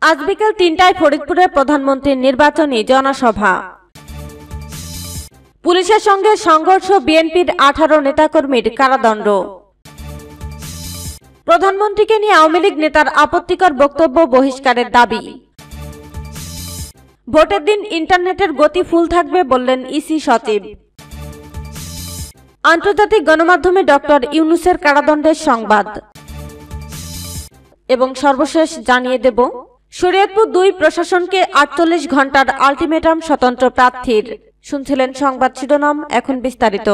আজ বিকেল ৩টায় ফরিদপুরে প্রধানমন্ত্রীর নির্বাচনী জনসভা। পুলিশের সঙ্গে সংঘর্ষ, বিএনপির ১৮ নেতাকর্মীর কারাদণ্ড। প্রধানমন্ত্রীকে নিয়ে আওয়ামী লীগ নেতার আপত্তিকর বক্তব্য, বহিষ্কারের দাবি। ভোটের দিন ইন্টারনেটের গতি ফুল থাকবে বললেন ইসি সচিব। আন্তর্জাতিক গণমাধ্যমে ডক্টর ইউনূসের কারাদণ্ডের সংবাদ। এবং সর্বশেষ জানিয়ে দেব, শরীয়তপুর ২ প্রশাসনকে ৪৮ ঘন্টার আলটিমেটাম স্বতন্ত্র প্রার্থীর। শুনছিলেন সংবাদ শিরোনাম, এখন বিস্তারিত।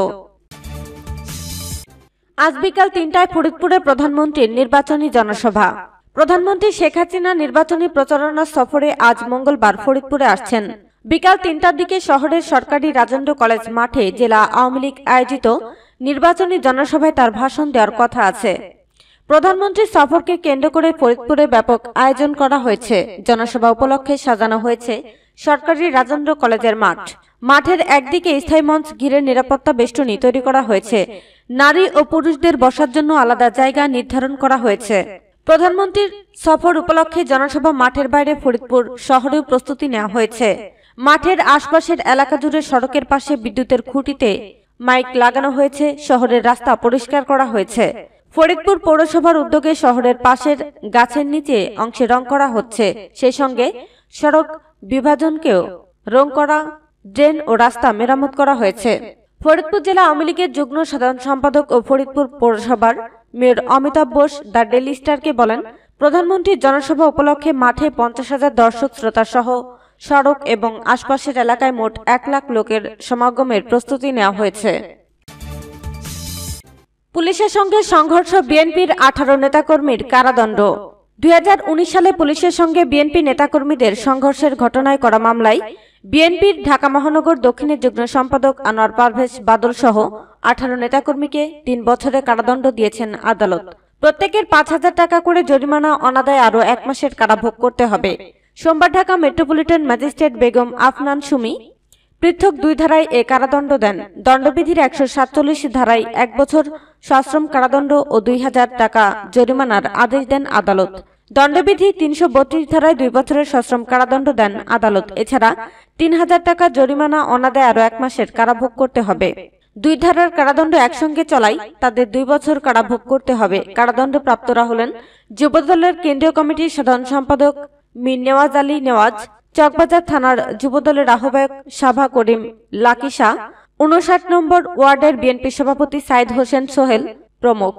আজ বিকাল ৩টায় ফরিদপুরে প্রধানমন্ত্রীর নির্বাচনী জনসভা। প্রধানমন্ত্রী শেখ হাসিনা নির্বাচনী প্রচারণা সফরে আজ মঙ্গলবার ফরিদপুরে আসছেন। বিকাল ৩টার দিকে শহরের সরকারি রাজেন্দ্র কলেজ মাঠে জেলা আওয়ামী লীগ আয়োজিত নির্বাচনী জনসভায় তার ভাষণ দেওয়ার কথা আছে। প্রধানমন্ত্রীর সফরকে কেন্দ্র করে ফরিদপুরে ব্যাপক আয়োজন করা হয়েছে। জনসভা উপলক্ষে সাজানো হয়েছে সরকারি রাজেন্দ্র কলেজের মাঠ। মাঠের একদিকে স্থায়ী মঞ্চ ঘিরে নিরাপত্তা বেষ্টনী তৈরি করা হয়েছে। নারী ও পুরুষদের বসার জন্য আলাদা জায়গা নির্ধারণ করা হয়েছে। প্রধানমন্ত্রীর সফর উপলক্ষে জনসভা মাঠের বাইরে ফরিদপুর শহরেও প্রস্তুতি নেওয়া হয়েছে। মাঠের আশপাশের এলাকা জুড়ে সড়কের পাশে বিদ্যুতের খুঁটিতে মাইক লাগানো হয়েছে। শহরের রাস্তা পরিষ্কার করা হয়েছে। ফরিদপুর পৌরসভার উদ্যোগে শহরের পাশের গাছের নিচে অংশে রং করা হচ্ছে। সেই সঙ্গে সড়ক বিভাজনকেও রং করা, ড্রেন ও রাস্তা মেরামত করা হয়েছে। ফরিদপুর জেলা আওয়ামী লীগের যুগ্ম সাধারণ সম্পাদক ও ফরিদপুর পৌরসভার mayor Amitabh Bose the daily স্টারকে বলেন, প্রধানমন্ত্রীর জনসভা উপলক্ষে মাঠে ৫০,০০০ দর্শক শ্রোতা সহ সড়ক এবং আশপাশের এলাকায় মোট ১ লাখ লোকের সমাগমের প্রস্তুতি নেওয়া হয়েছে। পুলিশের সঙ্গে সংঘর্ষ, বিএনপির ১৮ নেতাকর্মীর কারাদণ্ড। ২০১৯ সালে পুলিশের সঙ্গে বিএনপি নেতাকর্মীদের সংঘর্ষের ঘটনায় করা মামলায় বিএনপির ঢাকা মহানগর দক্ষিণের যুগ্ম সম্পাদক আনোয়ার পারভেজ বাদল সহ ১৮ নেতাকর্মীকে ৩ বছরের কারাদণ্ড দিয়েছেন আদালত। প্রত্যেকের ৫,০০০ টাকা করে জরিমানা, অনাদায়ে আরও ১ মাসের কারাভোগ করতে হবে। সোমবার ঢাকা মেট্রোপলিটন ম্যাজিস্ট্রেট বেগম আফনান সুমি পৃথক ২ ধারায় এ কারাদণ্ড দেন। দণ্ডবিধির ১৪৭ ধারায় ১ বছর সশ্রম কারাদণ্ড ও ২,০০০ টাকা জরিমানার আদেশ দেন আদালত। দণ্ডবিধি ৩৩২ ধারায় ২ বছরের সশ্রম কারাদণ্ড দেন আদালত। এছাড়া ৩,০০০ টাকা জরিমানা, অনাদায়ে আরও ১ মাসের কারাভোগ করতে হবে। ২ ধারার কারাদণ্ড একসঙ্গে চলাই তাদের ২ বছর কারাভোগ করতে হবে। কারাদণ্ডপ্রাপ্তরা হলেন যুবদলের কেন্দ্রীয় কমিটির সাধারণ সম্পাদক মীর নেওয়াজ আলী নেওয়াজ, চকবাজার থানার যুবদলের আহ্বায়ক সাভা করিম লাকি শাহ, ৫৯ নম্বর ওয়ার্ডের বিএনপি সভাপতি সাইদ হোসেন সোহেল প্রমুখ।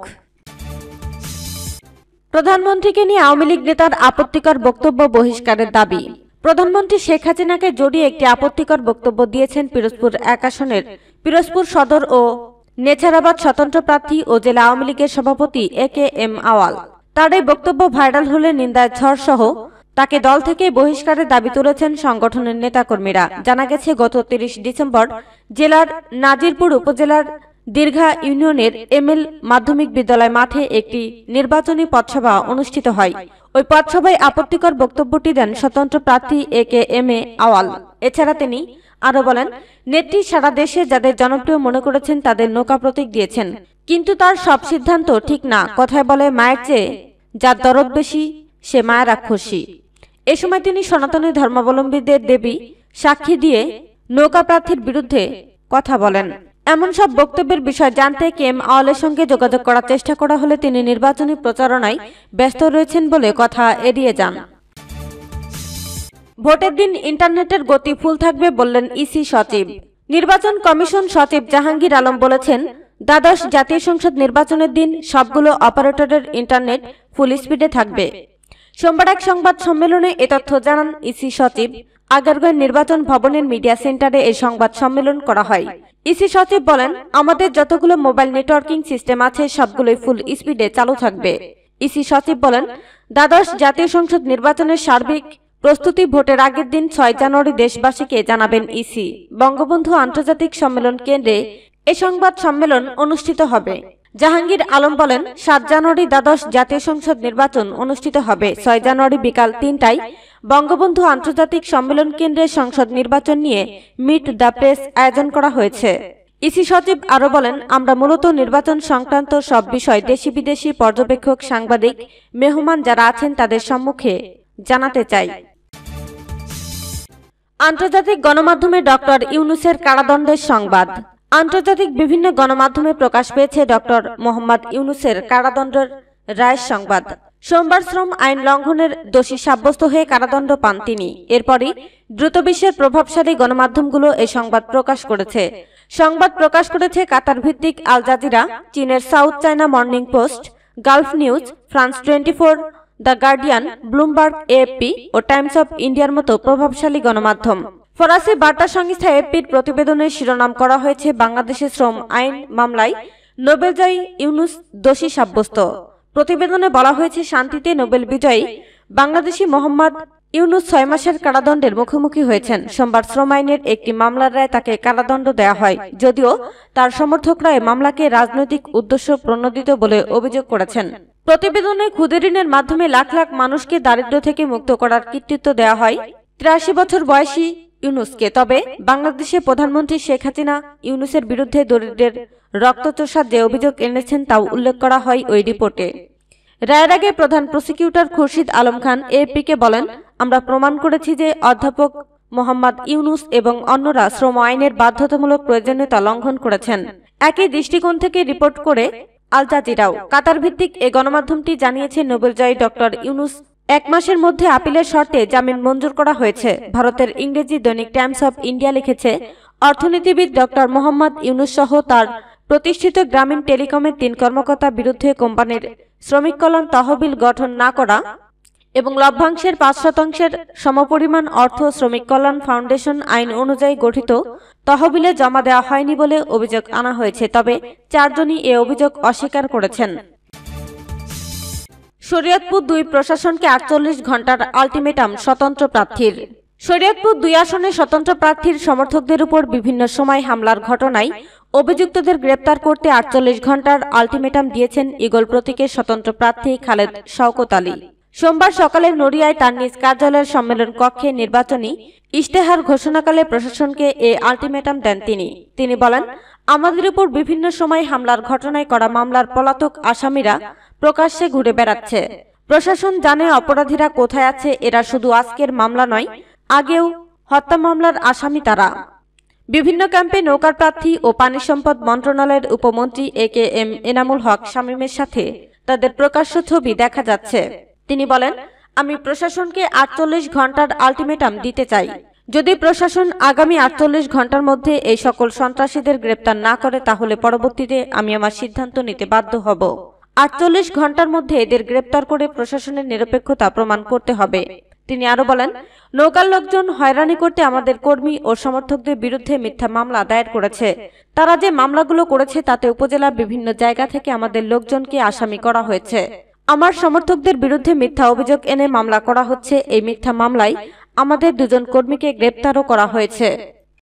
প্রধানমন্ত্রীকে নিয়ে আওয়ামী লীগ নেতার আপত্তিকর বক্তব্য, বহিষ্কারের দাবি। প্রধানমন্ত্রী শেখ হাসিনাকে জড়িয়ে একটি আপত্তিকর বক্তব্য দিয়েছেন পিরোজপুর ১ আসনের পিরোজপুর সদর ও নেছারাবাদ স্বতন্ত্র প্রার্থী ও জেলা আওয়ামী লীগের সভাপতি AKM আওয়াল। তার এই বক্তব্য ভাইরাল হলে নিন্দায় ঝড় সহ তাকে দল থেকে বহিষ্কারের দাবি তুলেছেন সংগঠনের নেতাকর্মীরা। জানা গেছে, গত ৩০ ডিসেম্বর জেলার নাজিরপুর উপজেলার দীর্ঘা ইউনিয়নের এমএল মাধ্যমিক বিদ্যালয় মাঠে একটি নির্বাচনী পথসভা অনুষ্ঠিত হয়। ওই পথসভায় আপত্তিকর বক্তব্যটি দেন স্বতন্ত্র প্রার্থী AKM আওয়াল। এছাড়া তিনি আরো বলেন, নেত্রী সারা দেশে যাদের জনপ্রিয় মনে করেছেন তাদের নৌকা প্রতীক দিয়েছেন, কিন্তু তার সব সিদ্ধান্ত ঠিক না। কথায় বলে, মায়ের চেয়ে যার দরদ বেশি সে মায়ের রাক্ষসী। এ সময় তিনি সনাতনী ধর্মাবলম্বীদের দেবী সাক্ষী দিয়ে নৌকা প্রার্থীর বিরুদ্ধে কথা বলেন। এমন সব বক্তব্যের বিষয় জানতে KM আওয়ালের সঙ্গে যোগাযোগ করার চেষ্টা করা হলে তিনি নির্বাচনী প্রচারণায় ব্যস্ত রয়েছেন বলে কথা এড়িয়ে যান। ভোটের দিন ইন্টারনেটের গতি ফুল থাকবে বললেন ইসি সচিব। নির্বাচন কমিশন সচিব জাহাঙ্গীর আলম বলেছেন, দ্বাদশ জাতীয় সংসদ নির্বাচনের দিন সবগুলো অপারেটরের ইন্টারনেট ফুল স্পিডে থাকবে। সোমবার এক সংবাদ সম্মেলনে এ তথ্য জানান ইসি সচিব। আগারগাঁও নির্বাচন ভবনের মিডিয়া সেন্টারে এই সংবাদ সম্মেলন করা হয়। ইসি সচিব বলেন, আমাদের যতগুলো মোবাইল নেটওয়ার্কিং সিস্টেম আছে সবগুলোই ফুল স্পিডে চালু থাকবে। ইসি সচিব বলেন, দ্বাদশ জাতীয় সংসদ নির্বাচনের সার্বিক প্রস্তুতি ভোটের আগের দিন ৬ জানুয়ারি দেশবাসীকে জানাবেন ইসি। বঙ্গবন্ধু আন্তর্জাতিক সম্মেলন কেন্দ্রে এ সংবাদ সম্মেলন অনুষ্ঠিত হবে। জাহাঙ্গীর আলম বলেন, ৭ জানুয়ারি দ্বাদশ জাতীয় সংসদ নির্বাচন অনুষ্ঠিত হবে। ৬ জানুয়ারি বিকাল ৩টায় বঙ্গবন্ধু আন্তর্জাতিক সম্মেলন কেন্দ্রে সংসদ নির্বাচন নিয়ে মিট দ্য প্রেস আয়োজন করা হয়েছে। ইসি সচিব আরো বলেন, আমরা মূলত নির্বাচন সংক্রান্ত সব বিষয় দেশি বিদেশি পর্যবেক্ষক, সাংবাদিক, মেহমান যারা আছেন তাদের সম্মুখে জানাতে চাই। আন্তর্জাতিক গণমাধ্যমে ডক্টর ইউনূসের কারাদণ্ডের সংবাদ। আন্তর্জাতিক বিভিন্ন গণমাধ্যমে প্রকাশ পেয়েছে ডক্টর মোহাম্মদ ইউনূসের কারাদণ্ডের রায়ের সংবাদ। সোমবার শ্রম আইন লঙ্ঘনের দোষী সাব্যস্ত হয়ে কারাদণ্ড পান তিনি। এরপরই দ্রুত বিশ্বের প্রভাবশালী গণমাধ্যমগুলো এই সংবাদ প্রকাশ করেছে। সংবাদ প্রকাশ করেছে কাতার ভিত্তিক আল জাজিরা, চীনের South China Morning Post, Gulf News, France 24, the Guardian, Bloomberg, AFP ও টাইমস অফ ইন্ডিয়ার মতো প্রভাবশালী গণমাধ্যম। ফরাসি বার্তা সংস্থা এএফপির প্রতিবেদনের শিরোনাম করা হয়েছে বাংলাদেশের শ্রম আইন মামলায় নোবেলজয়ী ইউনূস দোষী সাব্যস্ত। প্রতিবেদনে বলা হয়েছে, শান্তিতে নোবেল বিজয়ী বাংলাদেশি মোহাম্মদ ইউনূস 6 মাসের কারাদণ্ডের মুখোমুখি হয়েছেন। সোমবার শ্রম আইনের একটি মামলার রায় তাকে কারাদণ্ড দেওয়া হয়, যদিও তার সমর্থকরা এই মামলাকে রাজনৈতিক উদ্দেশ্য প্রণোদিত বলে অভিযোগ করেছেন। প্রতিবেদনে ক্ষুদে ঋণের মাধ্যমে লাখ লাখ মানুষকে দারিদ্র্য থেকে মুক্ত করার কৃতিত্ব দেওয়া হয় 83 বছর বয়সী ইউনূসকে। তবে বাংলাদেশের প্রধানমন্ত্রী শেখ হাসিনা ইউনূসের বিরুদ্ধে দরিদ্রের রক্তচোষার যে অভিযোগ এনেছেন তাও উল্লেখ করা হয় ওই রিপোর্টে। রায়ের আগে প্রধান প্রসিকিউটর খুরশিদ আলম খান এএফপিকে বলেন, আমরা প্রমাণ করেছি যে অধ্যাপক মোহাম্মদ ইউনূস এবং অন্যরা শ্রম আইনের বাধ্যতামূলক প্রয়োজনীয়তা লঙ্ঘন করেছেন। একই দৃষ্টিকোণ থেকে রিপোর্ট করে আল জাজিরাও। কাতার ভিত্তিক এ গণমাধ্যমটি জানিয়েছে, নোবেলজয়ী ডক্টর ইউনূস 1 মাসের মধ্যে আপিলের শর্তে জামিন মঞ্জুর করা হয়েছে। ভারতের ইংরেজি দৈনিক টাইমস অফ ইন্ডিয়া লিখেছে, অর্থনীতিবিদ ডক্টর মোহাম্মদ ইউনূস সহ তার প্রতিষ্ঠিত গ্রামীণ টেলিকমের 3 কর্মকর্তার বিরুদ্ধে কোম্পানির শ্রমিক কল্যাণ তহবিল গঠন না করা এবং লভ্যাংশের 5% সমপরিমাণ অর্থ শ্রমিক কল্যাণ ফাউন্ডেশন আইন অনুযায়ী গঠিত তহবিলে জমা দেওয়া হয়নি বলে অভিযোগ আনা হয়েছে। তবে 4 জনই এ অভিযোগ অস্বীকার করেছেন। শরীয়তপুর 2 প্রশাসনকে 48 ঘণ্টার আলটিমেটাম স্বতন্ত্র প্রার্থীর। শরীয়তপুর 2 আসনে স্বতন্ত্র প্রার্থীর সমর্থকদের উপর বিভিন্ন সময় হামলার ঘটনায় অভিযুক্তদের গ্রেপ্তার করতে 48 ঘণ্টার আলটিমেটাম দিয়েছেন ঈগল প্রতীকের স্বতন্ত্র প্রার্থী খালেদ শওকত আলী। সোমবার সকালে নড়িয়ায় তার নিজ কার্যালয়ের সম্মেলন কক্ষে নির্বাচনী ইশতেহার ঘোষণাকালে প্রশাসনকে এ আলটিমেটাম দেন তিনি বলেন, আমাদের উপর বিভিন্ন সময় হামলার ঘটনায় করা মামলার পলাতক আসামিরা প্রকাশ্যে ঘুরে বেড়াচ্ছে। প্রশাসন জানে অপরাধীরা কোথায় আছে। এরা শুধু আজকের মামলা নয়, আগেও হত্যা মামলার আসামি তারা। বিভিন্ন ক্যাম্পে নৌকার প্রার্থী ও পানি সম্পদ মন্ত্রণালয়ের উপমন্ত্রী AKM এনামুল হক শামীমের সাথে তাদের প্রকাশ্য ছবি দেখা যাচ্ছে। তিনি বলেন, আমি প্রশাসনকে 48 ঘণ্টার আলটিমেটাম দিতে চাই। যদি প্রশাসন আগামী 48 ঘণ্টার মধ্যে এই সকল সন্ত্রাসীদের গ্রেপ্তার না করে, তাহলে পরবর্তীতে আমি আমার সিদ্ধান্ত নিতে বাধ্য হব। 48 ঘণ্টার মধ্যে এদের গ্রেপ্তার করে প্রশাসনের নিরপেক্ষতা প্রমাণ করতে হবে। তিনি আরো বলেন, নৌকার লোকজন হয়রানি করতে আমাদের কর্মী ও সমর্থকদের বিরুদ্ধে মিথ্যা মামলা দায়ের করেছে। তারা যে মামলাগুলো করেছে তাতে উপজেলার বিভিন্ন জায়গা থেকে আমাদের লোকজনকে আসামি করা হয়েছে। আমার সমর্থকদের বিরুদ্ধে মিথ্যা অভিযোগ এনে মামলা করা হচ্ছে। এই মিথ্যা মামলায় আমাদের 2 জন কর্মীকে গ্রেপ্তারও করা হয়েছে।